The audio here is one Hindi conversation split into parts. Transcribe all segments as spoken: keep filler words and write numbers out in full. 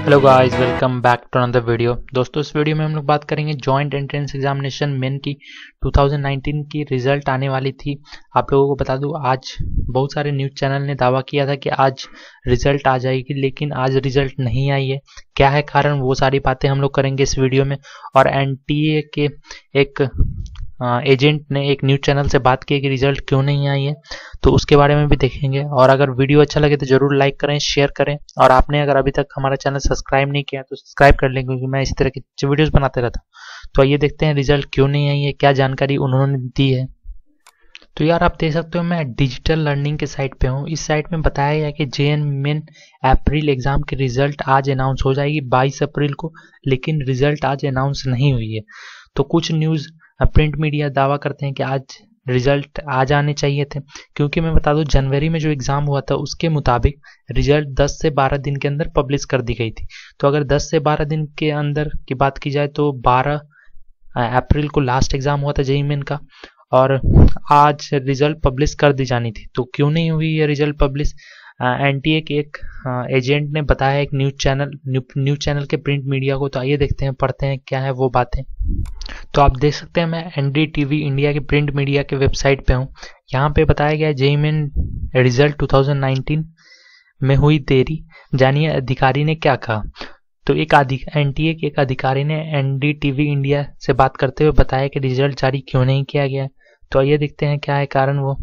Hello guys, welcome back to another video. दोस्तों, इस वीडियो में हम लोग बात करेंगे जॉइंट एंट्रेंस एग्जामिनेशन मेन की दो हज़ार उन्नीस की रिजल्ट आने वाली थी। आप लोगों को बता दूं, आज बहुत सारे न्यूज़ चैनल ने दावा किया था कि आज रिजल्ट आ जाएगी, लेकिन आज रिजल्ट नहीं आई है। क्या है कारण, वो सारी बातें हम लोग करेंगे इस वीडियो में। और एनटीए के एक एजेंट ने एक न्यूज़ चैनल से बात की कि रिजल्ट क्यों नहीं आई है, तो उसके बारे में भी देखेंगे। और अगर वीडियो अच्छा लगे तो जरूर लाइक करें, शेयर करें, और आपने अगर अभी तक हमारा चैनल सब्सक्राइब नहीं किया तो सब्सक्राइब कर लें, क्योंकि मैं इसी तरह की वीडियोस बनाते रहता हूँ। तो आइए देखते हैं रिजल्ट क्यों नहीं आई है, क्या जानकारी उन्होंने दी है। तो यार, आप देख सकते हो मैं डिजिटल लर्निंग के साइट पे हूँ। इस साइट में बताया गया कि जेएन मेन अप्रैल एग्जाम की रिजल्ट आज अनाउंस हो जाएगी बाईस अप्रैल को, लेकिन रिजल्ट आज अनाउंस नहीं हुई है। तो कुछ न्यूज़ प्रिंट मीडिया दावा करते हैं कि आज रिजल्ट आ जाने चाहिए थे, क्योंकि मैं बता दूं जनवरी में जो एग्ज़ाम हुआ था उसके मुताबिक रिजल्ट दस से बारह दिन के अंदर पब्लिश कर दी गई थी। तो अगर दस से बारह दिन के अंदर की बात की जाए तो बारह अप्रैल को लास्ट एग्ज़ाम हुआ था जेईई मेन का, और आज रिजल्ट पब्लिश कर दी जानी थी। तो क्यों नहीं हुई ये रिजल्ट पब्लिश? एनटीए के एक एजेंट ने बताया एक न्यूज़ चैनल न्यूज़ चैनल के प्रिंट मीडिया को। तो आइए देखते हैं, पढ़ते हैं क्या है वो बातें। तो आप देख सकते हैं मैं एनडीटीवी इंडिया के प्रिंट मीडिया के वेबसाइट पे हूँ। यहाँ पे बताया गया जेईई मेन रिजल्ट दो हज़ार उन्नीस में हुई देरी, जानिए अधिकारी ने क्या कहा। तो एक एनटीए के एक अधिकारी ने एनडीटीवी इंडिया से बात करते हुए बताया कि रिजल्ट जारी क्यों नहीं किया गया। तो आइए देखते हैं क्या है कारण वो।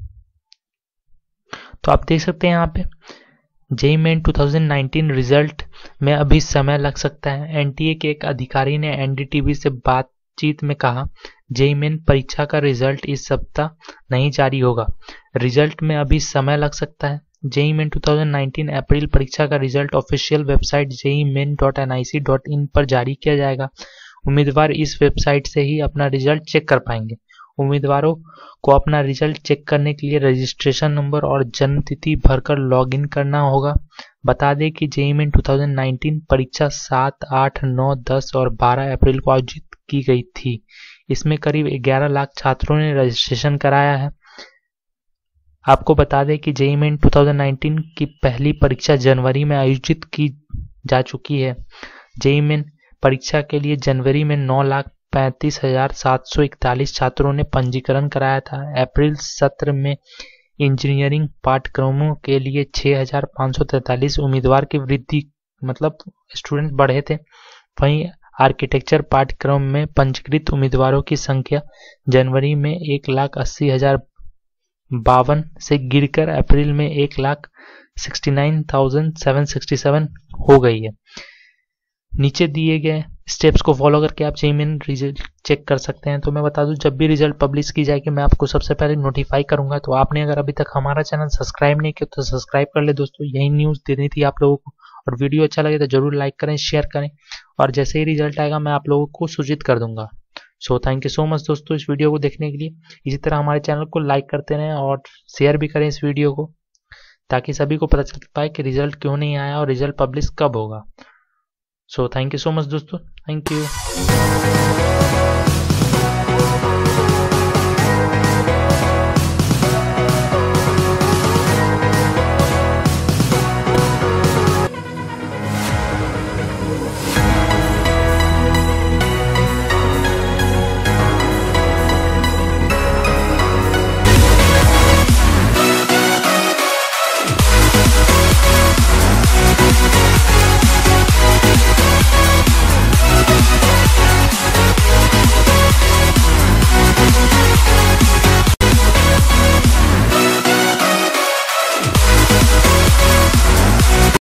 तो आप देख सकते हैं यहाँ पे जेईई मेन दो हज़ार उन्नीस रिजल्ट में अभी समय लग सकता है। एनटीए के एक अधिकारी ने एनडीटीवी से बातचीत में कहा, जेईई मेन परीक्षा का रिजल्ट इस सप्ताह नहीं जारी होगा, रिजल्ट में अभी समय लग सकता है। जेईई मेन दो हज़ार उन्नीस अप्रैल परीक्षा का result official website JEE main dot N I C dot in पर जारी किया जाएगा। उम्मीदवार इस वेबसाइट से ही अपना रिजल्ट चेक कर पाएंगे। उम्मीदवारों को अपना रिजल्ट चेक करने के लिए रजिस्ट्रेशन नंबर और जन्म तिथि भरकर लॉगिन करना होगा। बता दें कि जेईई मेन दो हज़ार उन्नीस परीक्षा सात, आठ, नौ, दस और बारह अप्रैल को आयोजित की गई थी। इसमें करीब ग्यारह लाख छात्रों ने रजिस्ट्रेशन कराया है। आपको बता दें कि जेईई मेन दो हज़ार उन्नीस की पहली परीक्षा जनवरी में आयोजित की जा चुकी है। जेईई मेन परीक्षा के लिए जनवरी में नौ लाख पैंतीस हजार सात सौ इकतालीस छात्रों ने पंजीकरण कराया था। अप्रैल सत्र में इंजीनियरिंग पाठ्यक्रमों के लिए छह हजार पाँच सौ तैंतालीस उम्मीदवार की वृद्धि, मतलब स्टूडेंट बढ़े थे। वहीं आर्किटेक्चर पाठ्यक्रम में पंजीकृत उम्मीदवारों की संख्या जनवरी में एक लाख अस्सी हजार बावन से गिरकर अप्रैल में एक lakh sixty nine thousand seven sixty seven हो गई है। नीचे दिए गए स्टेप्स को फॉलो करके आप जेईई मेन रिजल्ट चेक कर सकते हैं। तो मैं बता दूं, जब भी रिजल्ट पब्लिश की जाएगी मैं आपको सबसे पहले नोटिफाई करूंगा। तो आपने अगर अभी तक हमारा चैनल सब्सक्राइब नहीं किया तो सब्सक्राइब कर ले दोस्तों, यही न्यूज़ देनी थी आप लोगों को। और वीडियो अच्छा लगे तो जरूर लाइक करें, शेयर करें, और जैसे ही रिजल्ट आएगा मैं आप लोगों को सूचित कर दूंगा। So thank you so much दोस्तों इस वीडियो को देखने के लिए। इसी तरह हमारे चैनल को लाइक करते रहें और शेयर भी करें इस वीडियो को, ताकि सभी को पता चल पाए कि रिजल्ट क्यों नहीं आया और रिजल्ट पब्लिश कब होगा। So thank you so much दोस्तों, थैंक यू।